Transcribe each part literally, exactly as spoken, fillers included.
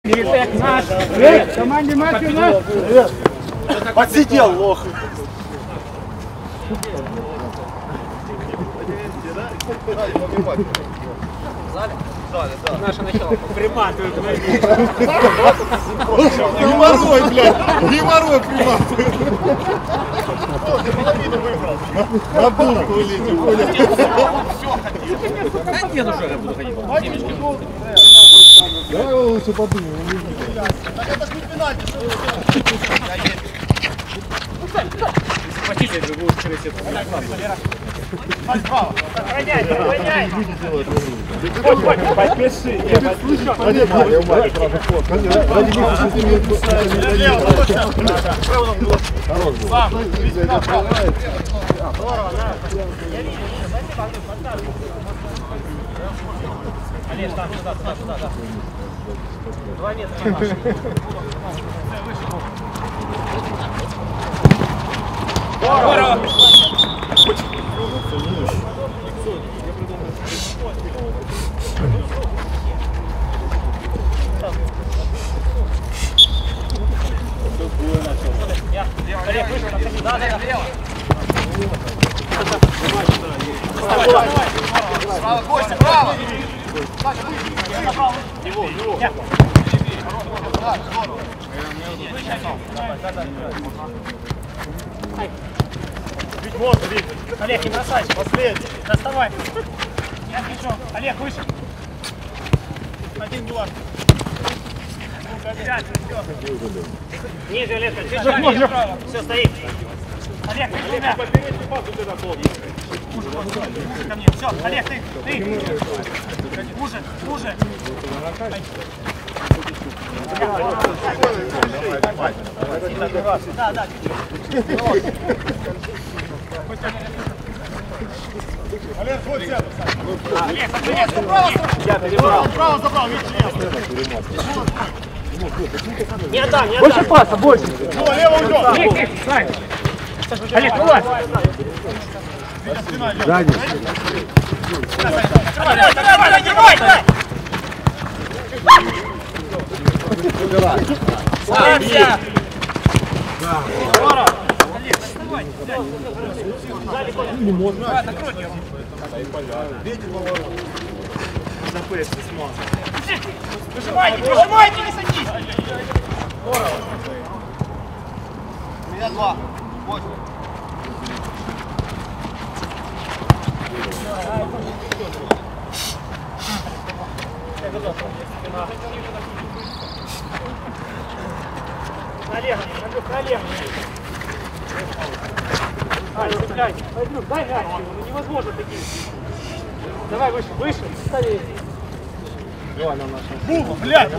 Наш. Э, команде матч у нас. Подсидел, лох. Наше начало. Приматывают. Геморрой, блядь. Геморрой приматывает. Половину выбрал. На булку улетел, понял? Да нет, уже я буду ходить. Давай его лучше подумаем. Так это ж не пенальти, что вы Хотите, вы будете через это. Сохраняй, сохраняй. Подпиши. Олег, там, сюда, сюда, сюда, да. Два метра. Здорово! Олег, вышел, отходи. Да, да, лево. Право, Костя, право! Его, его. Да, здорово. Ведь вот, Вик. Олег, не бросай. Последний. Доставай. Я отвечу. Олег, выше. Один не важно. Ниже, Олег, чуть вправо. Все, стоит. Олег, ты себя. Ко мне. Все, Олег, ты, ты. Уже, уже. Да, да, чуть-чуть. Олег, вот сяду. Олег, Олег, Я перебрал. Право забрал, видишь, не отдам, не отдам. Больше паса, больше. Ну, лево уйдет. Олег, Сань. Олег, вылазь. Сзади. Давай, давай, давай, давай. Ставься. Здорово. Олег, доставай. Не можно. Накрой его. Ветер поворот. Запэшься, смотри. Прижимайте, прижимайте, не садись. Здорово. У меня два. Вот. Налево, Андрюх, налево. Ай, цепляйся. Андрюх, дай мяч, ну невозможно такие. Давай выше, выше, скорее. Буба, блядь.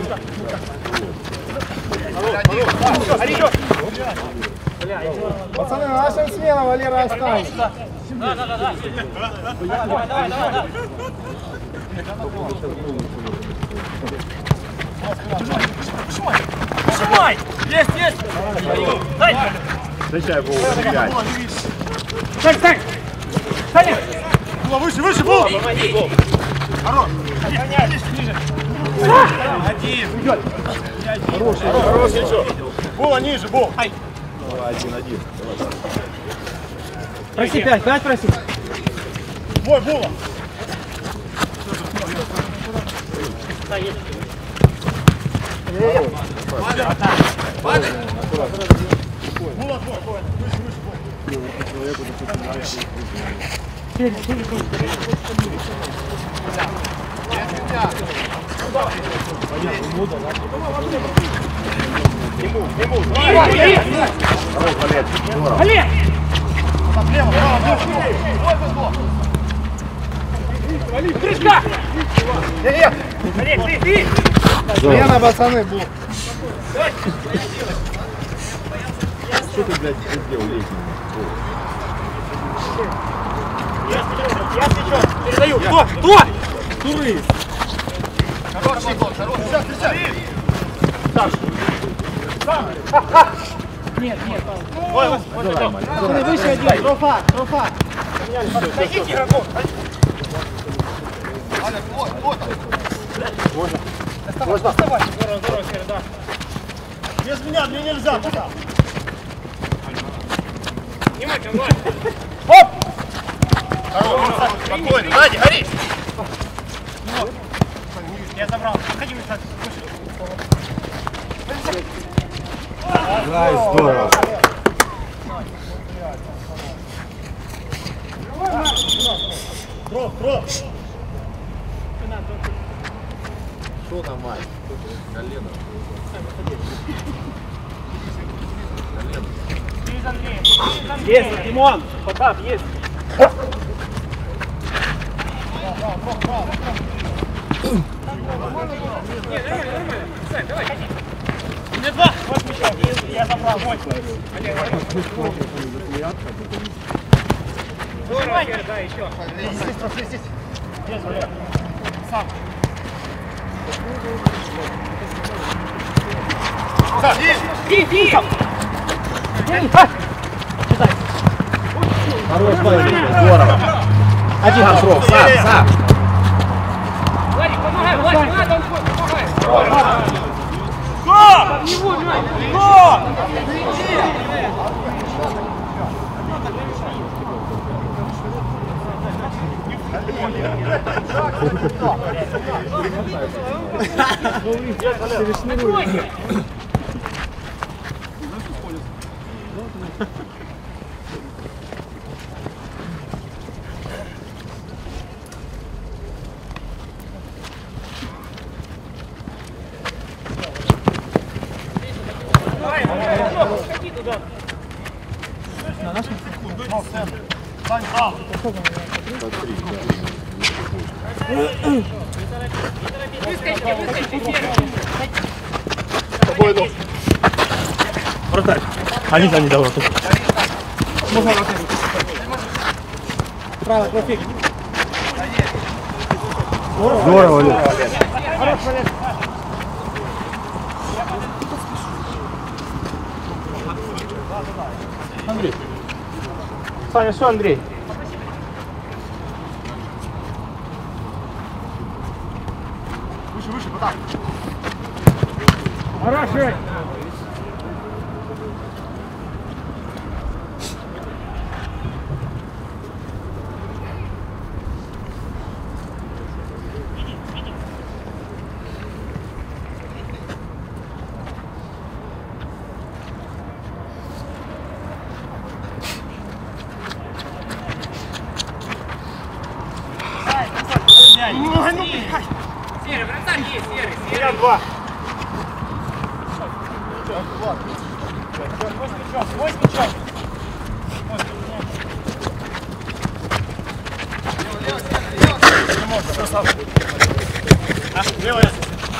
Орёк. Пацаны, наша смена, Валера, останется. Да, да, да, да. Давай, давай, давай, давай. Прижимай! Есть, есть! Дай! Встречай голову, блядь. Стань, стань! Стань! Буба, выше, выше, Буба! Хорош! Ниже! Один! Хороший, хороший. Буба, ниже, Буба! Один-один. Проси пять, пять проси. Мой, Буба! Падай! Буба, твой! Выше, выше, Буба! Олег! Лево, право, выше! Ой, вышло! Прыжка! Олег, ты, ты! Смена, пацаны, был. Что ты, блядь, сделал летний? Я свечу! Передаю! Кто? Кто? Турист. Хороший гол, хороший! Сейчас, сейчас! Нет, нет. Ой, ой, Пацаны, выше один. Трофа, трофа. Тащите игроков! Аля, вот, вот! Доставай, доставай! Здорово, здорово, Без меня, мне нельзя пока. Внимательно, Влад. Оп! Хорош, спокойно. Влади, гори! Я забрал. Подходи, Михаил. Ай, здорово. Дроп, дроп. Что там, Мать? Колено. Через Андрея. Через Андрея. Есть, Димон. Потап, есть. Нет, нормально, нормально. Сань, давай. Мне два. Вот мячом. Я забрал. Мой. Здорово, Кир, да, еще. Здесь, здесь, здесь. Здесь, Валер. Сам. Иди, иди. Хорош, здорово. Один Срок, сам, сам. Владик, помогай, Владик, не надо, он помогай. Го! Его, Владик. Го! Откройте. Ходи туда. Сань, прав. Выскочите, выскочите первым. Вратарь. А нельзя, не давай. Право, профиг. Здорово, Валер. Хорош, Валер. Андрей. Саня, все, Андрей. Выше, выше, потап. Хороший. Серый, вратарь есть, серый, серый. Я два. Мой с мячом, мой с мячом. Левая.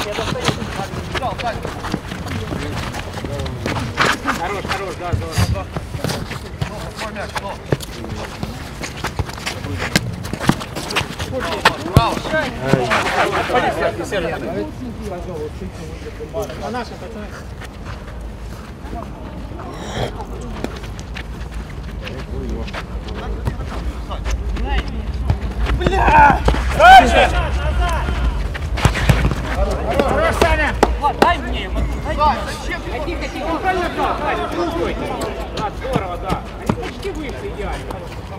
Хорош, хорош, да, здорово. А наши, пацаны? Дальше! Хорош, Саня. Влад, дай мне. его. Дай мне. А тихо, тихо, ну правильно так. Владик, не стойте. Да, здорово, да. Они почти вышли идеально.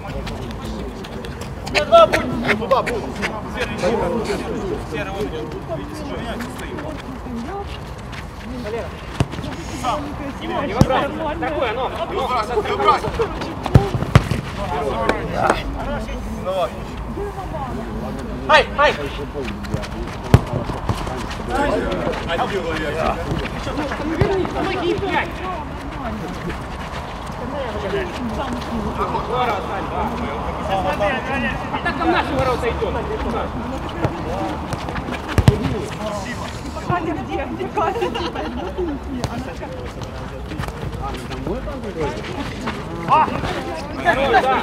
Туда будет. Туда будет. Серый вот идет. Видите, уже меняется, стоит. Не выбрасывай. Такое, оно. Выбрасывай. Ай, ай! Помоги, пять. Здорово, Сань, да. А так там наши ворота идет. Где, где Катя? Здорово, да.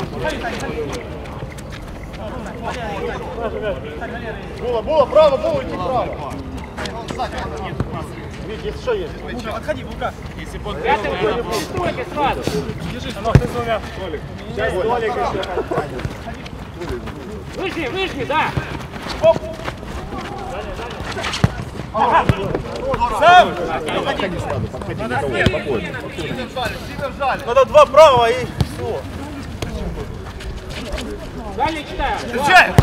Була, була, право, була, иди право. Вик, есть еще есть. Отходи, Булка. Если бы он Рядом не стойте сразу. держись, но ты с двумя. Сейчас Толик еще. Выжми, выжми, да. Оп! Сам! Надо два права и все. Далее читаю. Встречай!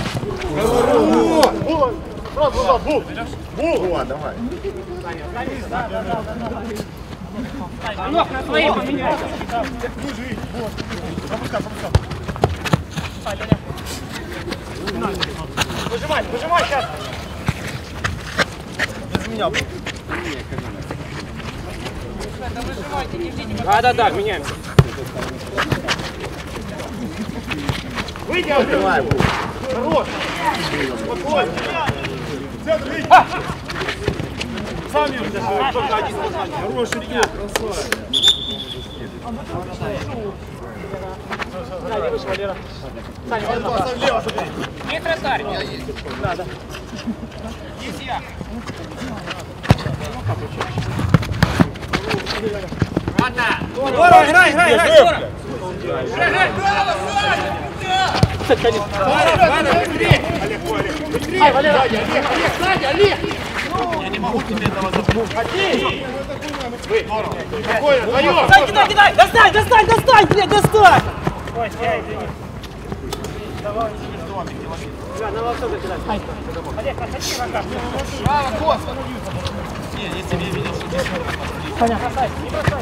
Сразу назад, бул! Бул! Давай. Ног на свои поменяй. Запускай, запускай. Выжимай, выжимай сейчас! Без меня. Да, да, да, меняемся. Выйди, Давай, Бул. хорош! Спокойно! Центр, види! Сами уже. Хороший день, красавец. Да, не вышел, Валера. Саня, вот Пас влево, смотри. есть вратарь? Да, да. Есть я. Здорово, играй, играй, играй! Здорово! Ай, Валера! Олег, Олег, Олег! Я не могу тебе этого запомнить. Здорово. Спокойно, вдвоем. Кидай, кидай, кидай! Достань, достань, достань, блядь, достань! Ой, я извини. Давай, Да, на волосок закидай. Олег, отходи, врага. Право, косо. Не, если я видел, что здесь... Понятно. Не бросай.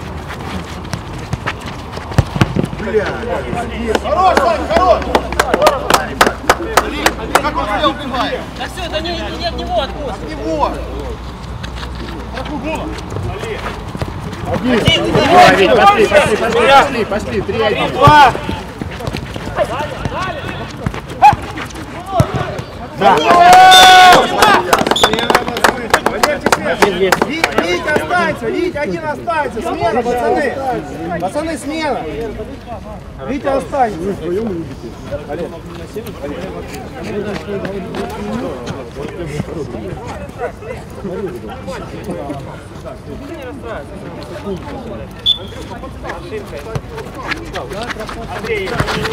Бля. Хорош, Сань, хорош! Как он тебя убивает? Да все, это не, не от него откуда. От него! Какую голову? Олег. Один. Давай, Вить, пошли, пошли, пошли, пошли, пошли. Три, один. Два! Да. Витя останется, Витя один останется. Смена, пацаны. Пацаны, смена. Витя останется. Андрей!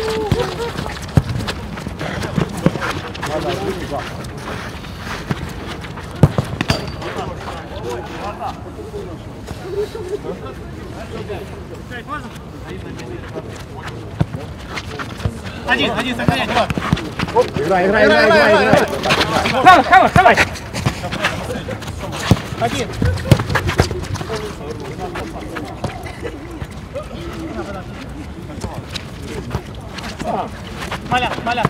Один, один, сохраняй, два. Играй, играй, играй, играй, играй. Давай, давай, давай. Один. Маля, маля.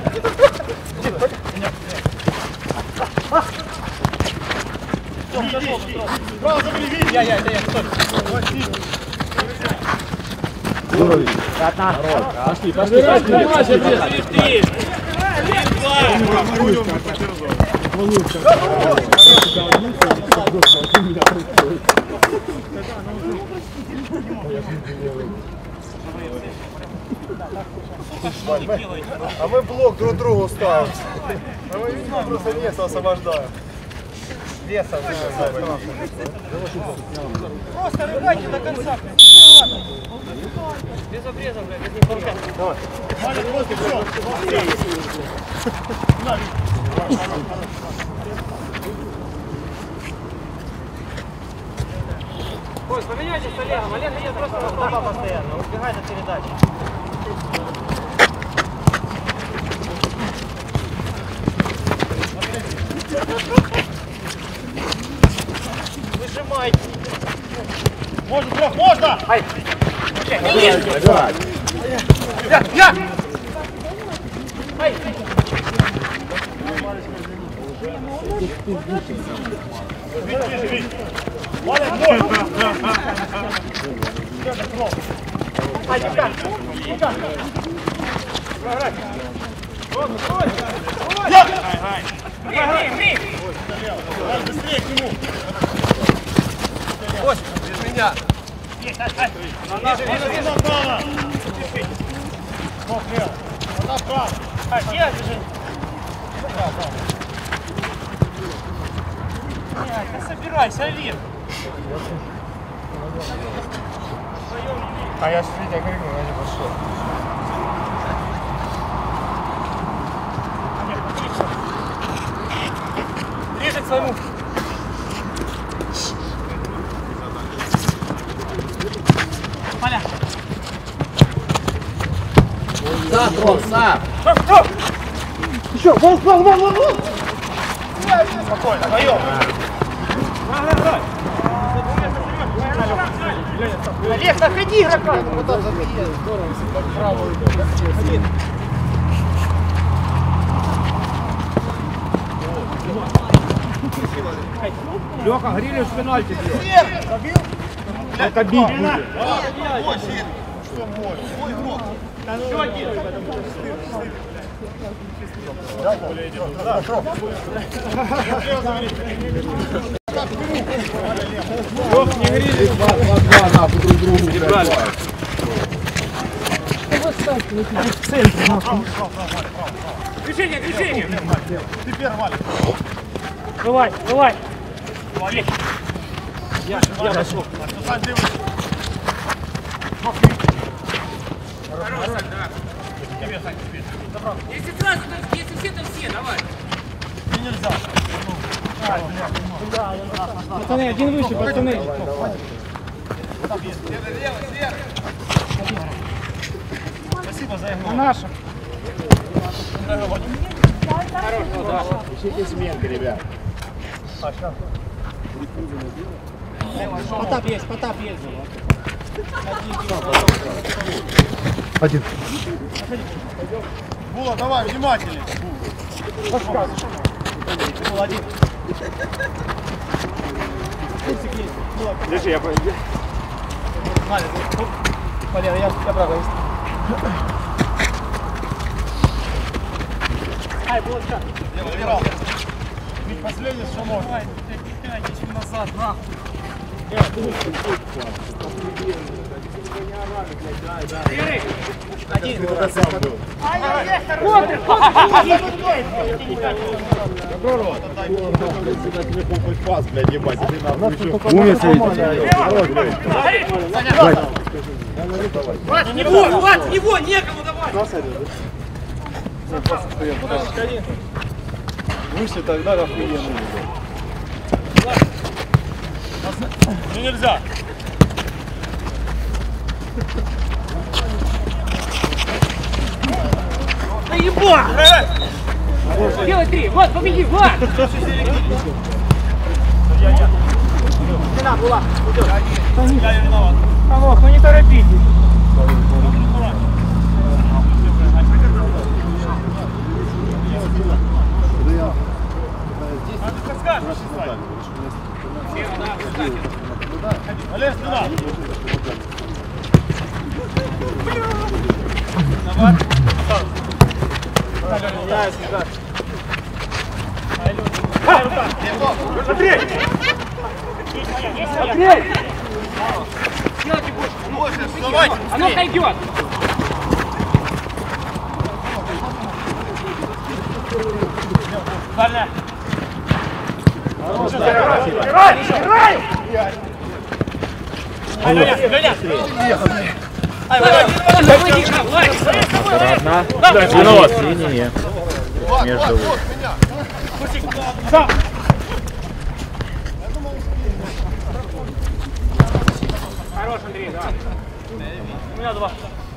Право забери, види. Я, я, я, я, стой. Пошли, пошли, пошли. А мы блок друг другу ставим. А мы видимо просто место освобождаем. Веса освобождаем. Просто рыгайте до конца. Без обреза, блядь, без них. Давай. Маля, просто все. Ой, поменяйся с Олегом. Олег идет просто на столба постоянно. Убегай на передачи. Выжимайте. Можно, трех, можно! Ай! Давай. Я, я! Ай! Видишь, видишь. Валя, бой! Ай, Никак! Никак! Играй! Я! Играй! Играй! Быстрее к нему! Ось, без меня! Есть, ай, ай! Вижу, вижу, вижу! Направо! Вот, лево! Направо! Ай, я бежи! Да, да. Блядь, да собирайся, Олег! А я ж Витя крикнул, я не пошел. Режет своему! Поля. Сам, Ром, сам. Еще, вон, вон, вон, вон, вон. Спокойно, вдвоем. Олег, заходи, игрока! Леха, Грилев в пенальти бьет. Забил? Только бить будет. Что мой? Мой игрок. Еще один. Лех, не Грилев. Два-два нахуй друг другу. Не брали. Движение, движение! Ты первый, Валя. Давай, давай! Олег. Я, я пошел. Сань, ты выше. Хорош, да. Тебе, Сань, тебе. Если сразу, то если все, то все, давай. Ты нельзя. Пацаны, один выше, пацаны. Спасибо за игру. Наша. Ищите сменки, ребят. Потап есть, Потап есть. Один. Була, давай, внимательнее. Был один. Держи, я пойду. Валя, ты... Валера, я, я правда есть. Ай, булочка. Я выбирал. Ведь последний, что можно. Давай, иди чуть назад, нахуй. Один. Кто-то сам был. Сюда телефон хоть пас, блядь, ебать. Иди нахуй еще. Умница Влад, не него, Влад, него, некому давай! Выше тогда охуенно. Ну нельзя. Да еба! Делай три, Влад, победи, Влад! Я виноват. Алло, ну не торопитесь. Олег, сюда. Делайте больше! Больше, вставайте. Оно пойдет! Дальня. Играй! Играй! Ай, Леня, Леня. Ай, Одна. Виноват. Не-не-не. Между. Сам. Хорош, Андрей, да. У меня два.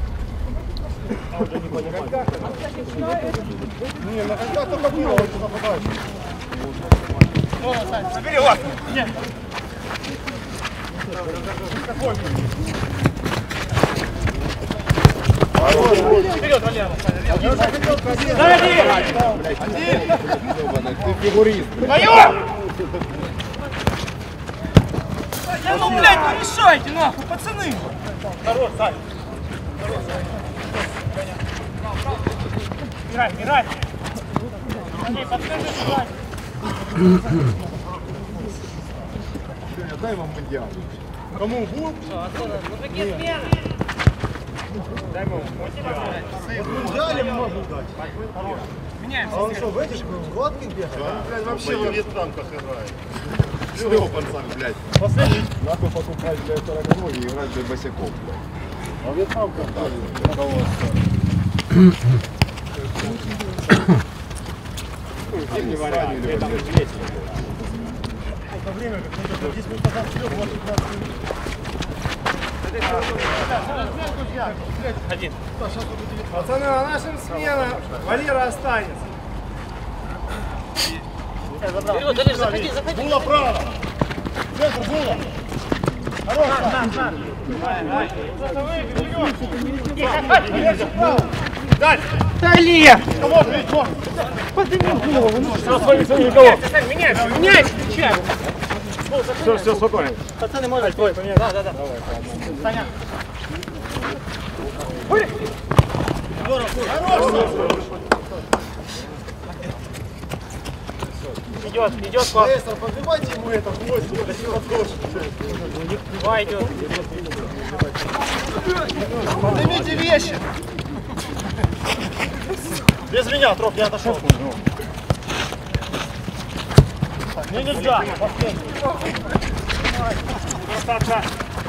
Не, на коньках только было, он туда попадает. Забери вас. Нет. Вперед, Валера. Ты фигурист. Вдвоем! Да ну, блядь, не мешайте, нахуй, пацаны! Хорош, Сань. Играй, играй! Андрей, подскажи, играй! Дай вам мундиал. Кому? Бу? Ну какие смены? Мундиале можно дать. Меняемся. А он что, в этих коротких бегает? Он, блядь, вообще во вьетнамках играет. Все, пацан, блядь. Последний. Нахуй покупать, блядь, ноги и играть, блядь, босиком, блядь. А вьетнамках, да, не вариант. Это время, как мы здесь мы назад вперед, вот пятнадцать минут. Один. Пацаны, на нашем смена. Валера останется. Вперед, Олег, заходи, заходи. Була право. Центр, Була. Хорош. Дай. Олег! Кого ты? Подними голову. Все, свои, свои, никого. Меняйся, меняйся, сейчас. Все, все, спокойно. Пацаны, можно твой поменять? Да, да, да. Саня. Идет, идет, пап. Поднимайте ему это в гвоздь. Два идет. Поднимите вещи. Без меня, Троп, я отошел. Мне нельзя. Красавца.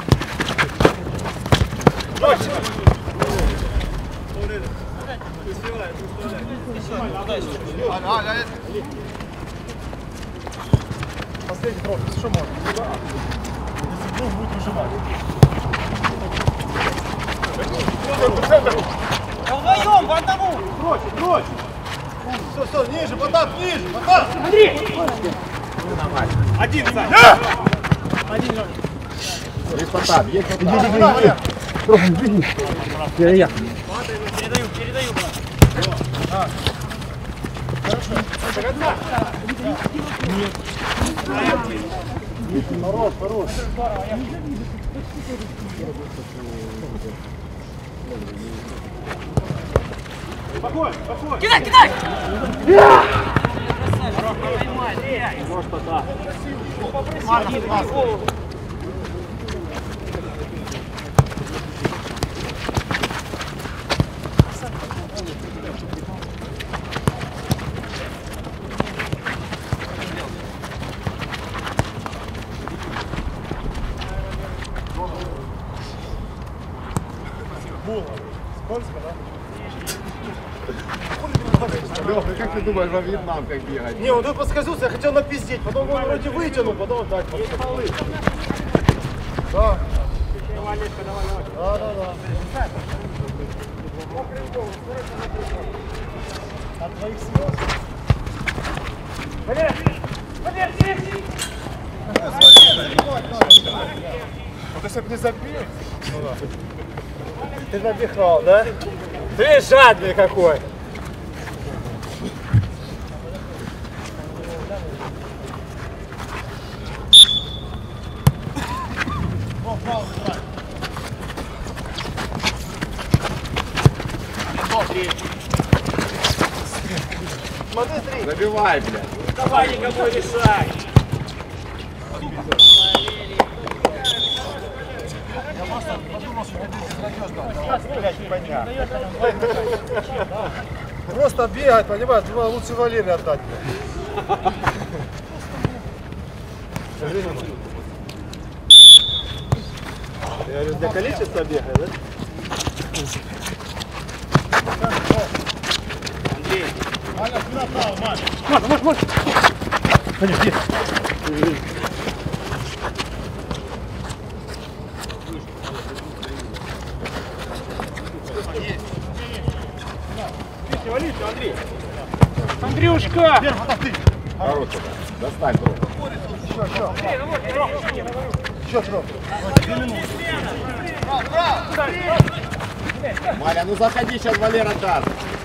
Дальше. Последний Троп, если что можно. Если вдруг будет выжимать. Вдвоем, по одному. Прочь, прочь! Все, все, ниже, Потап, ниже, Потап! Андрей! Один, Сань! Один, Лёня. Есть Потап, есть Потап. Иди, иди, иди. Я, я. Передаю, передаю. Хорош, хорош. Спокойно, спокойно. Кидай, кидай! Может, Потап. Скользко, да? Лёха, как ты думаешь, во Вьетнам как бегать? Не, он тут подскользнулся, я хотел напиздеть, потом он вроде вытянул, потом так. Да. Да, да, да. От твоих слез. Валер! Валер, сердце! Вот если бы не забил. Ну да. Ты напихал, да? Ты жадный какой. Забивай, блядь. Давай никому решай! Просто бегать, понимаешь, думаю, лучше Валерию отдать. Я говорю, для количества бега, да? Андрей! Аля, куда право, Маня? Можно, можно, можно! Конечно, есть. Валите, Андрей. Андрюшка! Вверх, вот ты. Хорош, достань трогу. Еще, еще. Еще, Троп. Две минуты. Маля, ну заходи, сейчас Валера даст.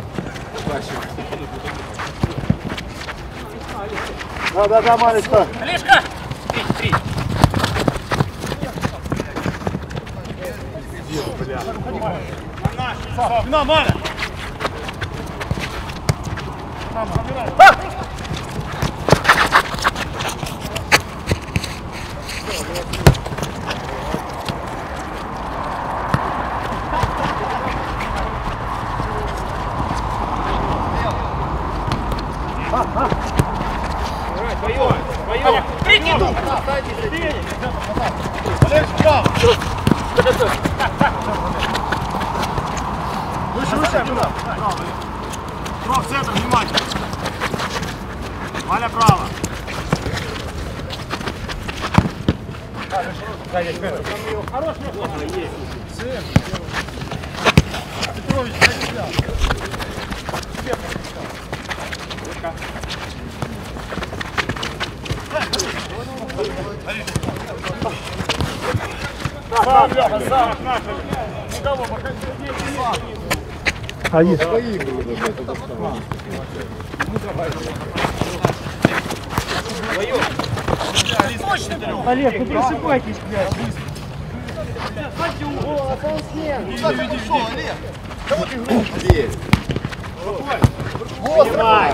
Да, да, да, Малечка. Олежка! Три, три. На, Маля. Твоё, твоё. Прикинь! Олег, право. Выше, выше, туда. Троп, центр, внимательно. Маля, право. Хорош мяч. Петрович, дай сюда. Один. Олег, ну просыпайтесь, блядь. О, а он смена. Бей. Вот,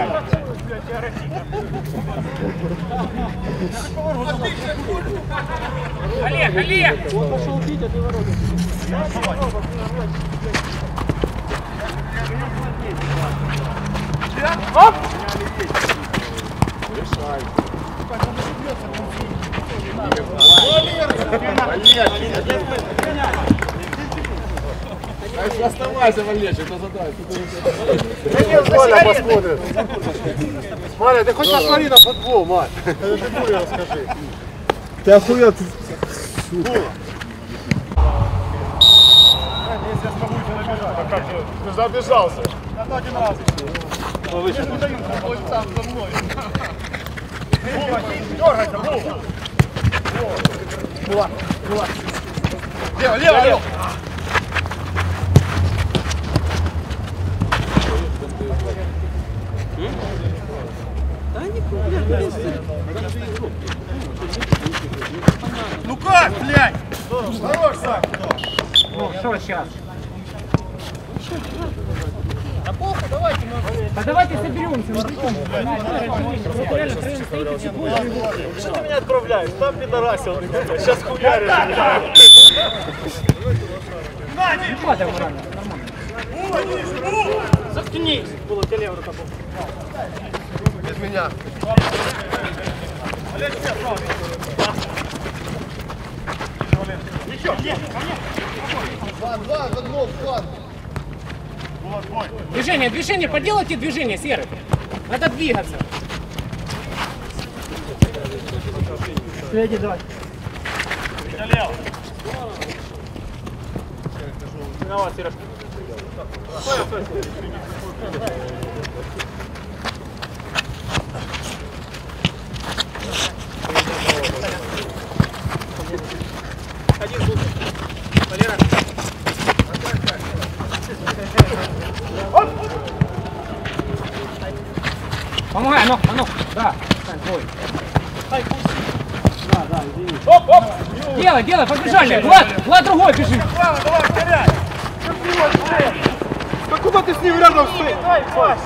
Олег, Олег! Оп! Валерчик, оставайся, Валерчик, это задача. Маля посмотрит. Маля, ты хоть посмотри на футбол, Маль. Это ты Юре расскажи. Ты охуел. Ты забежался. Я один раз. Я не даю, он сам за мной. Дергайся, Вова. Була, була. Лево, лево, лево. Ну как, блядь? Хорош, Сань. Ну, что сейчас? Да похуй, давайте мы... Да давайте соберемся, ну прикольно. Реально, тренер стоит, и будет. Что ты меня отправляешь? Там пидорасил. Сейчас хуяришь. Не падай, морально, нормально. Заткнись. Было тебе левая рука. Без меня. Еще, нет, ко мне. Два, два, за двух, два. Движение, движение, поделайте движение, Серый. Надо двигаться. Следи, давай. Лево. Виноват, Сереж. Стой, стой, стой. Один звук. Валера. Помогай, ну, ну, да. Сань, твой. Да, да, извини. Оп, оп. Делай, делай, побежали. Влад, Влад другой бежит. Давай, давай, вперед. Да куда ты с ним рядом стоишь? Дай, пас.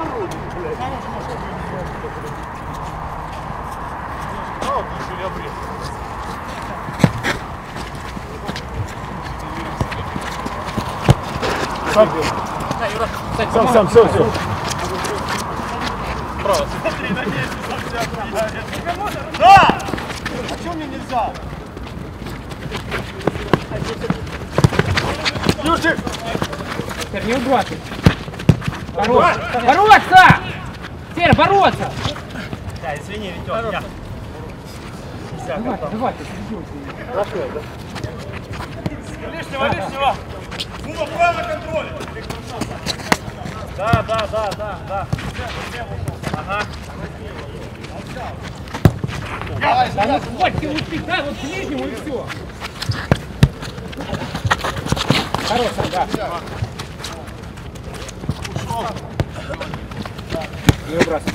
Сам, сам, все, все. Смотри, надеюсь, что сам себя приедет. Да! А что мне нельзя? Юрчик! Теперь не убраться. Бороться. Бороться! Теперь бороться! Да, извини, Витёк, я. Давай, давай, ты Лишнего, лишнего! Куба, правильно контроль! Да, да, да, да, да. Ага. Да ну хватит, ты успех, дай вот к нижнему и все. Хорошо, да. Не выбрасывай.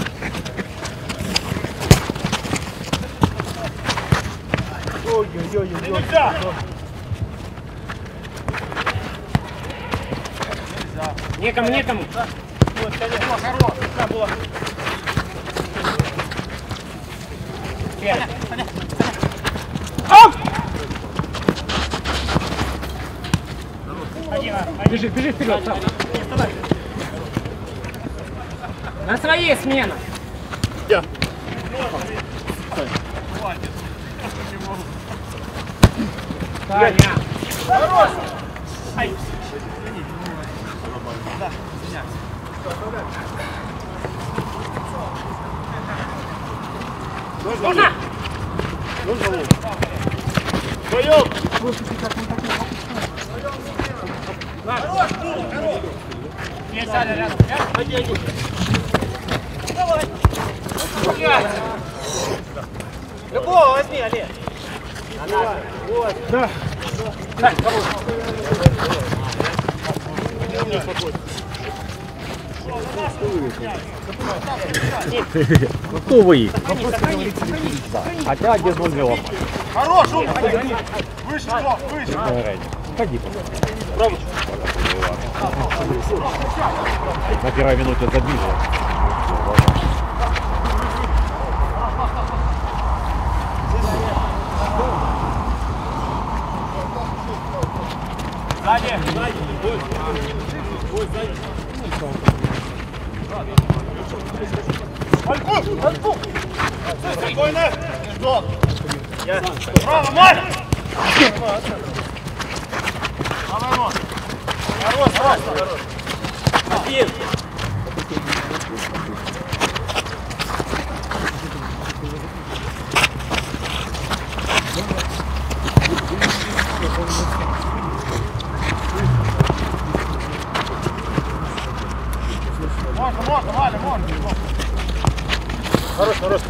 Ой-ой-ой. Нельзя! Некому, некому. Вот, конечно, хорош. Да, было. Оп! Бежи, бежи вперед, сам. На своей смена. Таня. Хорош! Ай! Нужно! Нужно лук. Вдвоем! Есть, Аля, рядом. Один, один. Давай. Любого возьми, Олег. Вот. Да. Так, кого? Кто вы? Хотя без нулевого. Хорош, умный. Выше, Клоп, выше. Ходи. На первой минуте забили. Сзади. Альку! Альку! Спокойно! Ждот! Право, Марь! Давай, Рос! Хорош, хорош! Один! Можно, можно, Валя, можно. Хорош, хорош.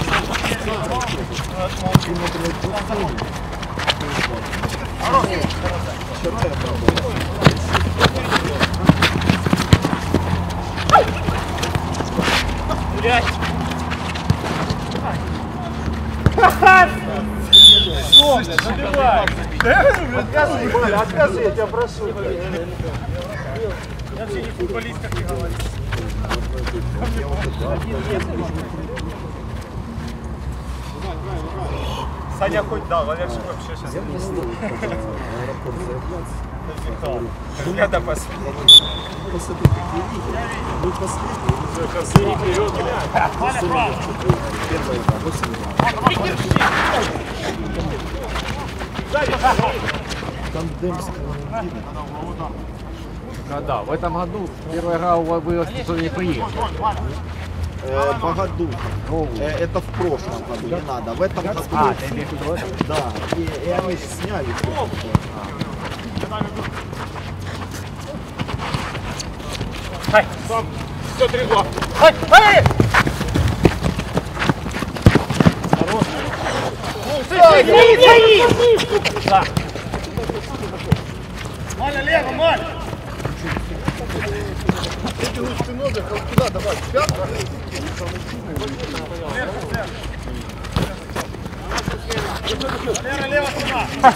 Гулять. Забивай. Откажи, Валя, откажи, я тебя прошу. Я вообще не футболист, как ты говоришь. Саня хоть да, Валерчик вообще сейчас. Я до последнего. Валя, право. А, да, в этом году первая игра вы не приехали. Э, по году. Э, это в прошлом году, не надо. В этом году. А, ты имеешь в виду? Да. И, и они сняли. Хай, сам. Все, три два. Хай, хай! Хорош. Да. Маля, лево, Маля. Ты ногу куда давай? Пятка? Лера, лево туда.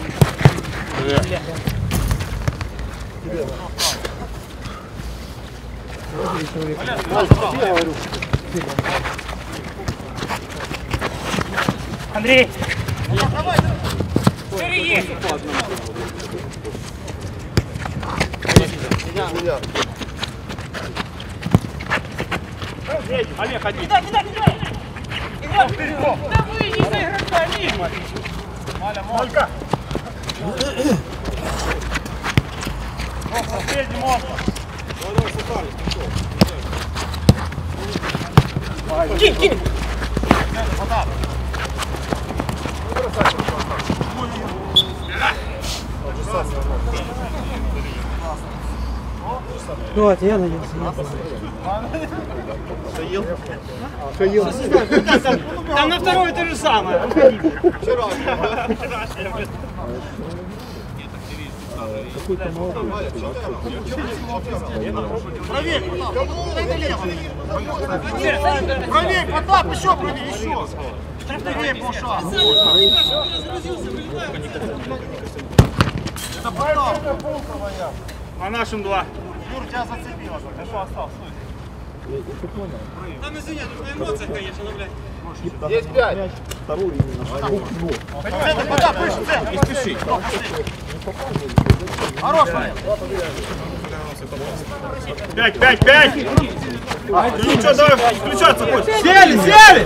Андрей! Сергей! Олег, один. Кидай, кидай, кидай! Игра, вперед! Да выйди за игрока, мимо! Маля, Малька! Последний мост! Кинь, кинь! Вот, я надеюсь. Шаил? Шаил. Там на второй то же самое. Вчера. Проверь, проверь, Потап, еще проверь, еще. Проверь, полшага. Это Потап. На нашем два. Юр, тебя зацепило. Хорошо, остался. Там, извини, тут на эмоциях, конечно, но, блядь. Есть пять. Вторую именно. Центр, Потап, выше, центр. Не спеши. Хорош, Ваня. Пять, пять, пять. Ну что, давай включаться хоть. Сели, сели!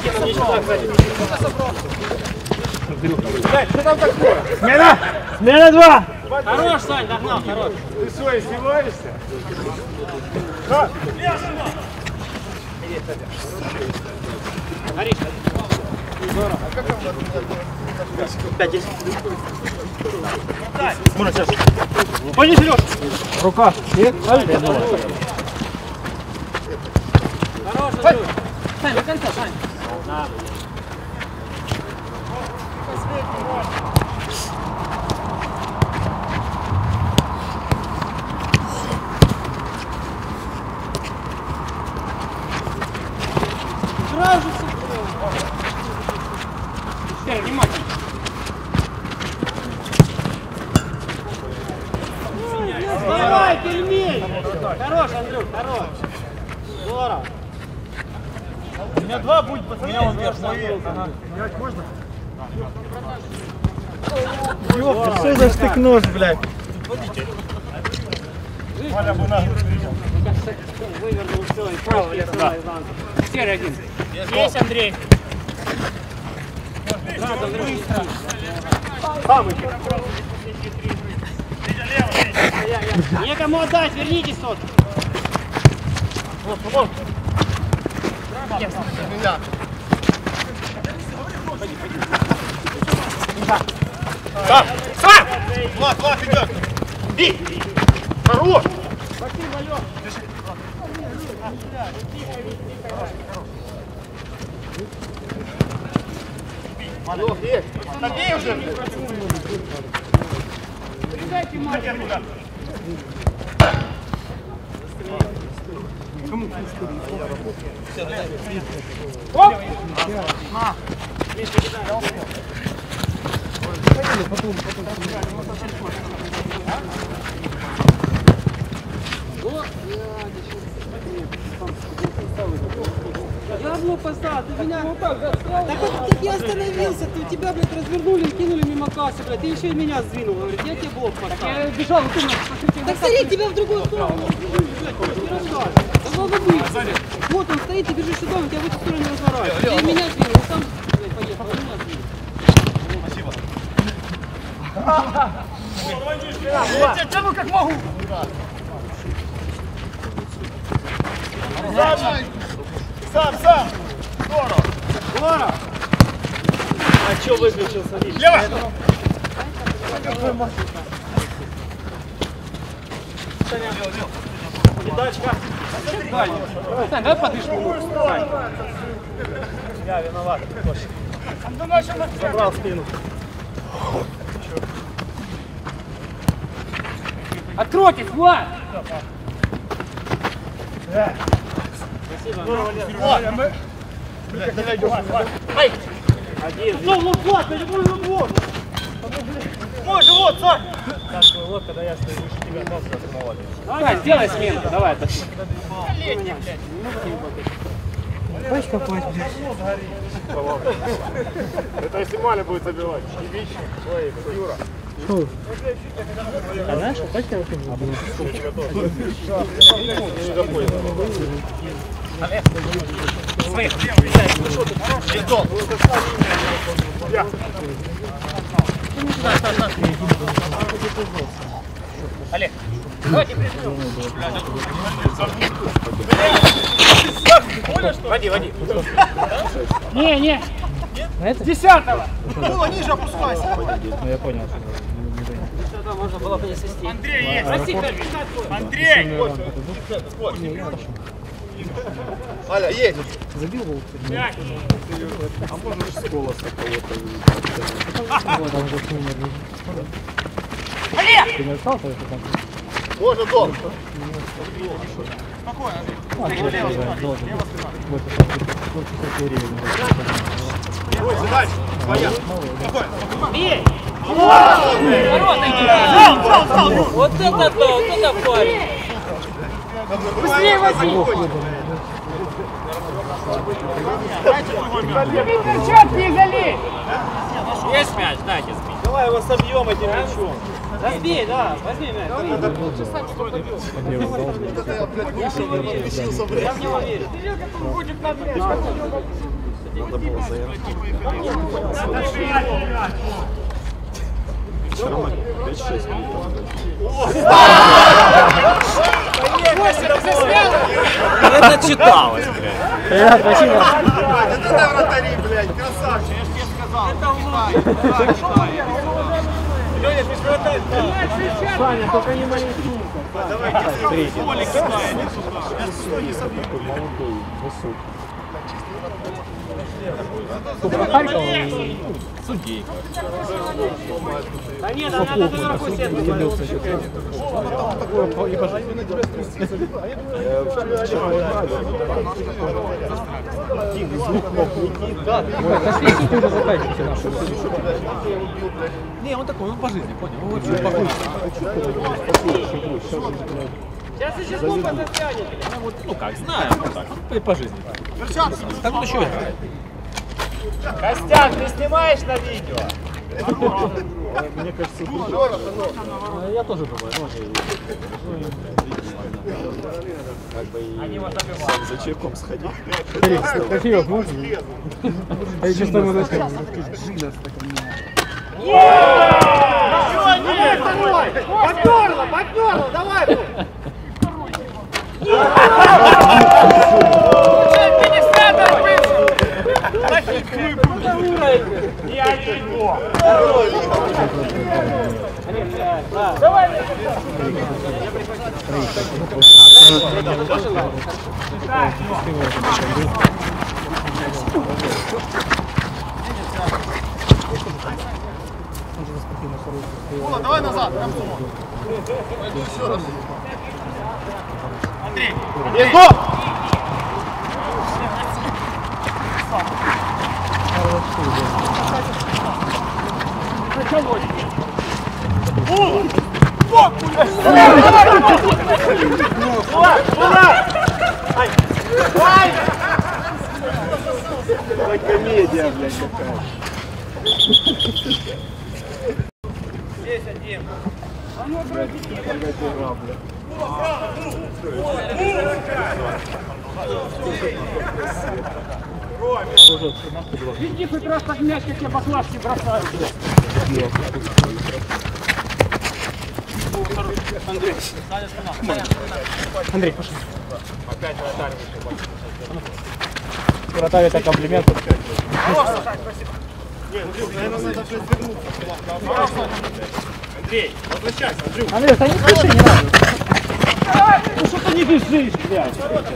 Что там такое? Смена! Смена два! Хорош, Сань, догнал, хорош. Ты что, издеваешься? Да. пять-десять. Можно сейчас. Пойди, Сереж. Рука. Нет? Хороший, Сань, до конца, Сань. Сразу все. Теперь внимательно. Давай, пельмень! Хорош, Андрюх, хорош. Здорово. У меня два будет, пацаны. У меня он вверх. Ага. Можно? Ёпта, что за штык-нож, блядь? Валя бы нахуй видел. Вывернул все и право лес на изнанку. Серый один. Есть, Андрей. Надо, Андрей. Самый. Некому отдать, вернитесь тут. Вот, вот. Сам! Сам! Влад, Влад идет! Бей! Хорош! Малов, есть! Набей уже! Передайте мать. Оп! На! Говно посад, ты меня вот так застрял. Так как я остановился, ты тебя, блядь, развернули и кинули мимо кассы, блядь, ты еще и меня сдвинул, говорит, я тебе блок поставил. Я бежал, ты меня посмотри. Так смотри, тебя в другую сторону, блядь, не рассказывай. Давно бы быть. Вот он стоит, ты бежишь сюда, он тебя в эту сторону не разворачивает. Ты меня сдвинул, он сам, блядь, поехал, а меня сдвинул. Спасибо. Я тебя тяну как могу. Сам, сам, сам. Здорово. Здорово. А что выключился? Лево. Передачка. Сань, давай подышку. Я виноват. Забрал спину. Откройтесь, Влад! Спасибо. Вот. Блядь, давай идем. Ай! Один. Ну, вот, Влад, я не буду вот. Мой живот, Сань! Так, вот, когда я стою выше тебя, нос размывали. Давай, сделай сменку, давай. Пачка платит. Это если Маля будет забивать. Ивич, Славик, Юра. Что? А наша пачка выходит? Олег, своих. Бетон. Я. Олег, давайте прижмем. Води, води. Не, не. Десятого. Ну, ниже опускайся. Ну я понял. Сюда можно было бы не свести. Андрей есть. Прости, Андрей. Аля, есть. Забил волк? А можешь с голоса кого-то Вот, там уже суммер. Олег! Ты не остался? Что там? Можно дом. А, должен. Вот это Ой, задача. Своя. Бей! Ворота иди. Зал, зал, зал. Вот это да, вот это парень! Быстрее возьми. Перчатки не залей! Есть мяч, дайте сбить. Давай его собьем этим мячом. Разбей, да, возьми мяч. Я в него верю. Я в него верю. Надо было заехать. Вчера мы пять-шесть минут. Это читалось, блядь. Спасибо. Это вратари, блядь, красавчик. красавчик. Я ж тебе сказал, Это улов. Леня, ты что это? Саня, только не маленький. Давай, Толик кидает, не туда. Молодой, высокий. Судей. Да нет, да надо наверху сетку. Посвятите уже заканчивайте нашу. Не, он такой, он по жизни, понял? Он вообще похож. Сейчас еще сколько затянет. Ну, вот, ну как, знаем, вот так, по, по жизни. Так он еще играет. Костян, ты снимаешь на видео? Мне кажется, я тоже думаю. Они вас забивают. За чайком сходи. Кофеек можно? А я честно ему зачем? Подперло, подперло, давай! Я его. Давай. О, давай назад, пойду еще раз. Андрей, Есть гоп! Комедия, блядь, какая. здесь один. Иди хоть раз так мяч, как я баклажки бросаю. Андрей, Андрей, пошли. опять вратарь вышел. Вратарь это комплимент. Андрей, возвращайся, Андрюх. Андрей, да не спеши, не надо. Ну что ты не бежишь, блядь?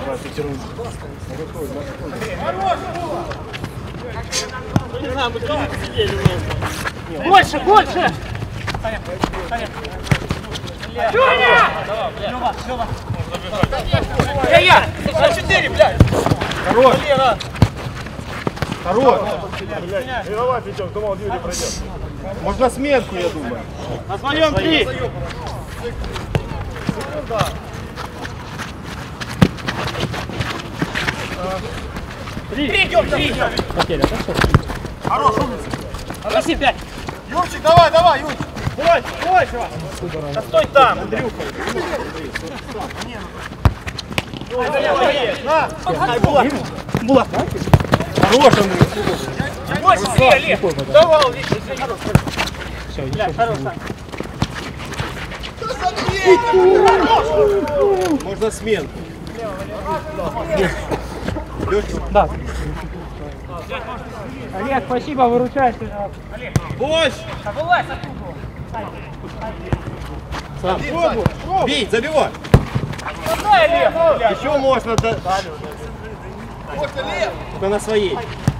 Не знаю, мы дома сидели вместе. Больше, больше! Лёня! Лёва, Лёва. Я, я! четыре, блядь! Хорош! Валера! Хорош! Давай, Петёк, думал, Юрий пройдет. Можно сменку, я думаю. На своем три! Три, идем, три, идем! Потеря, да что? Хорош, умница. Проси пять! Юрчик, давай, давай, Юрчик. Стой, стой, чувак! Да стой там, Андрюха! На! Була. Хорош, Андрей. Больше, три, Олег! Давай, Виктор, хорош! Все, Блядь, хорош так. Можно сменку. Да. Олег, спасибо, выручаешь. Пусть! Да вылазь оттуда! Бей, забивай. Давай, Олег! Еще можно. Да... Только на своей.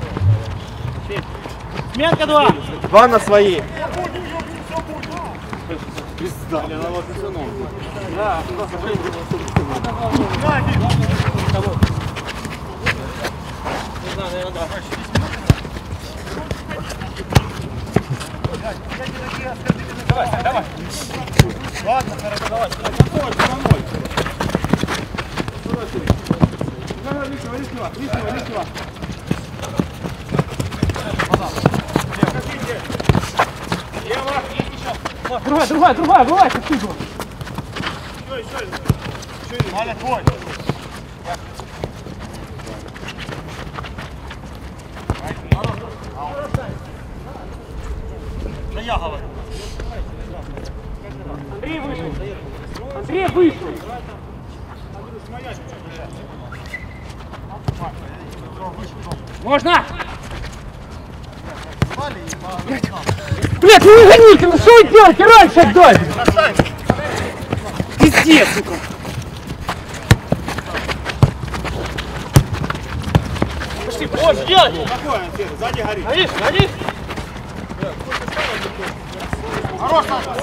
Сменка два! Два на своей. Ладно, хорошо, давай. Другая, другая, другая, вылазь отсюда! Валя, твой. Да я говорю. Андрей вышел! Андрей вышел! Можно! Блядь, ну не гоните, ну что вы делаете? Раньше отдай! Пиздец, сука! Пошли, пошли! Что делать? Сзади горит. Горишь, горишь! Хорош, Саша.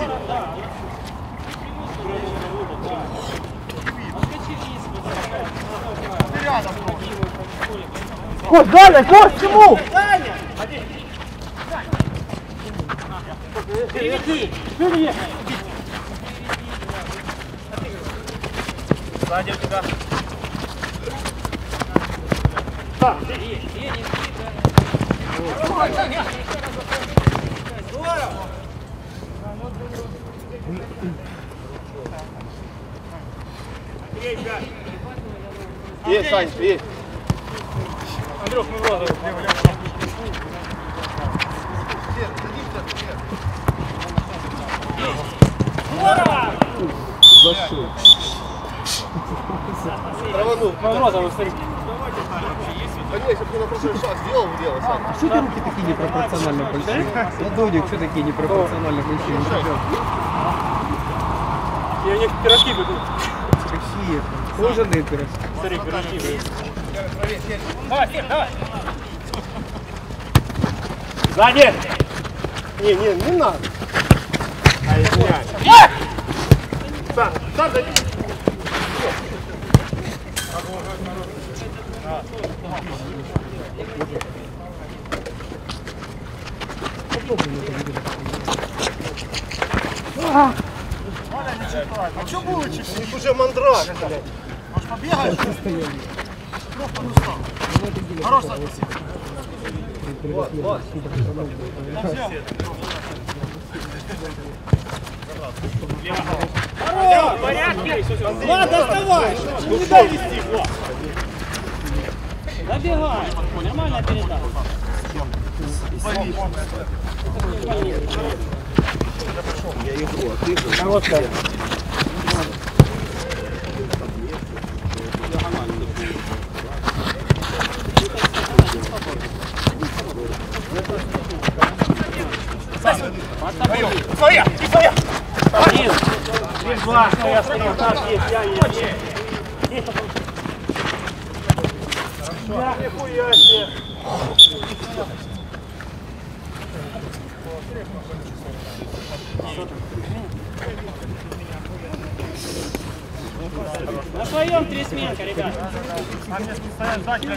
Ты рядом. Кость, далее, Кость, чему? Переведи! Переведи! Сзади у тебя. Есть, Сань, есть. Андрюх, мы в розовый. Зашел. Траванул. Мы в розовый, смотри. Конечно, ты на прошлый шаг сделал в дело, Сань. А что ты руки такие непропорционально большие? Ладони, что такие непропорционально большие? Я у них пирожки бегут. Какие? Кожаные пирожки. Смотри, пирожки бегут. Давай, Сер, давай. Сзади! Не, не, не надо. А, извиняюсь. Сань, Сань, дай. А что было чуть? У них уже мандраж, блядь. Может побегаешь? Хорош, Сань, спасибо. Вот, вот. В порядке? Влад, доставай! Не дай вести, Влад. Забегай. Нормально передал. Я игру, а ты же. Короткая. Своя, и своя! Один. Есть два. Я стою. Так, есть, я есть. Есть. Нихуя себе! На своем три сменка, ребят. А мне стоят сзади.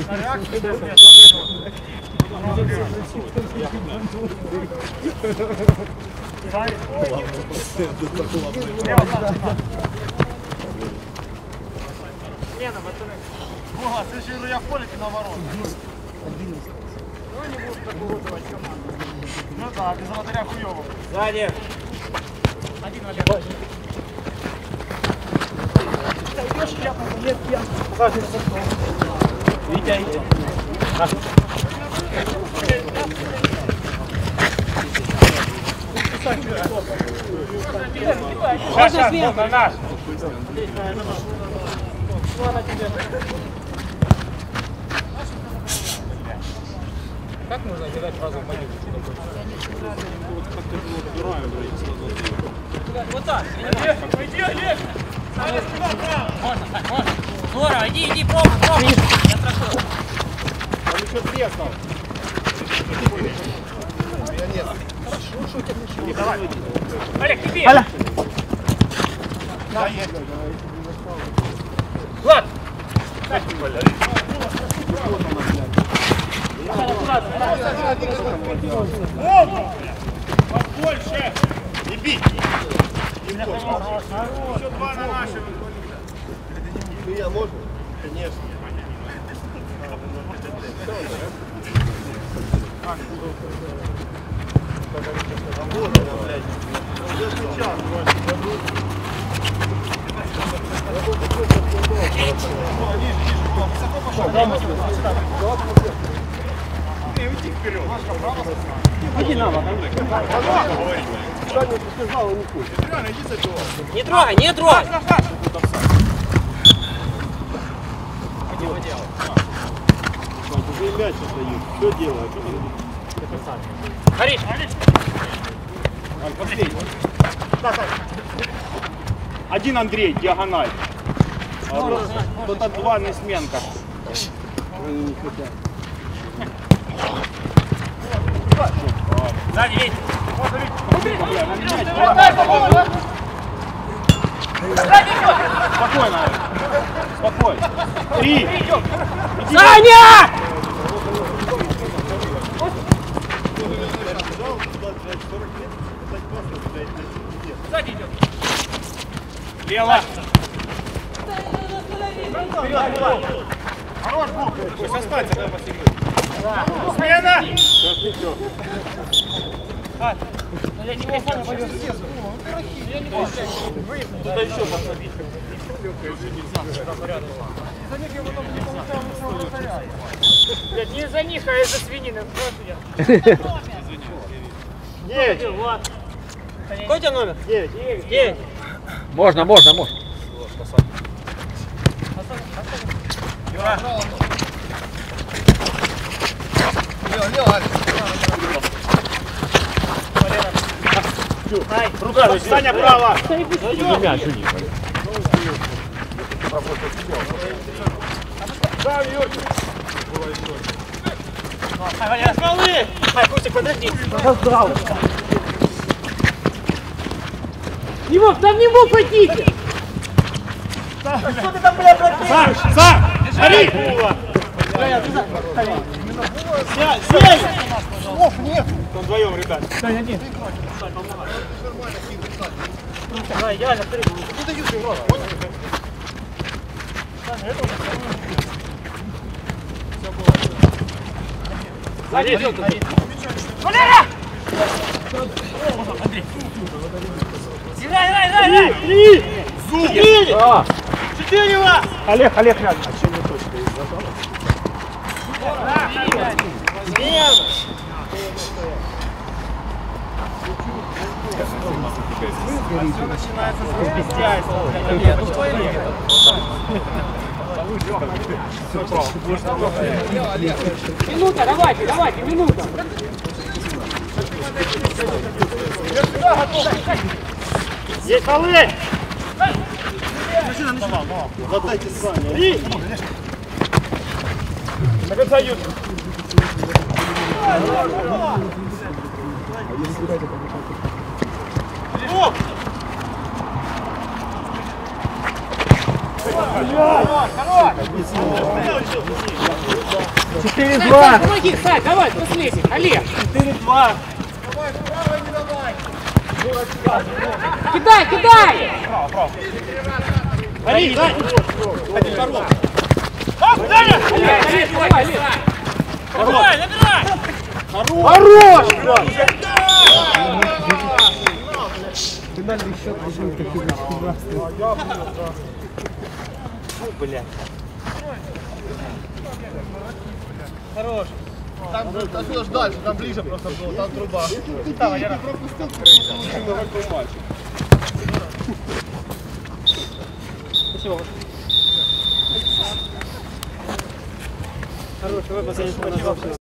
Лена, пацаны. Ага, в следующий раз я в поле, ты наоборот. Ну не будут такого вызывать команду. Ну да, без вратаря хуёво. Сзади. Один Валера. Витя, Витя. Сейчас, сейчас, на наш. Как можно кидать сразу в могилу? Вот так. Иди, Олег! Можно, так, можно. Здорово, иди, иди, пробуй, пробуй. Я страхую. Там еще две осталось. Давай. Олег, тебе. Аля. Да, есть. Влад. Побольше! Не бить! Еще два на нашем. Я можно? Конечно. Вот она, блядь. Я сейчас, уйди вперед. Иди на бок. Саня сказала, не хочет. Реально, иди за него. Не трогай, не трогай. Уже мяч отдают. Что делают? Горишь! Последний. Один Андрей, диагональ. Кто-то два Несменко. Сзади, Вить! Спокойно. Спокойно. Три. Саня! Сзади идет. Лево. Хорош, Бук! Пусть останется, когда посильнее. Смена! Туда еще посадить. Блядь, не из-за них, а из-за свинины. Девять. Какой у тебя номер? Девять. Девять. Можно, можно, можно. Рука, Саня, право. Мяч у них. Да, Юрий. Валя, смолы! Ай, Костик, подожди. Не мог, там не мог пойти! Что ты там, бля, Сам, сам. Гори. Сядь, сядь! Слов нет. Там вдвоем, ребят. Давай, идеально, три. Сзади идет. Валера! Андрей. Играй, играй, играй, играй! Три! Четыре! Четыре вас! Олег, Олег рядом. Все начинается с бездельства. Нет, ну твои лиги. Минута, давайте, давайте, минута. Есть полы! Задайте Саня. Три! До конца Юрий. Оп! Четыре-два. Помоги, Сань, давай, последний. Олег. Четыре-два. Кидай, кидай! Гори, дай! Один хорош. Оп, Даня! Олег, Олег, давай, Олег. Набирай, набирай! Хорош! Финальный счет должен быть Блядь. Хорош. Там, там идешь дальше, там ближе просто было, там труба. Там, Валера. Пропустил, какой матч. Спасибо. Хорош, вы последний.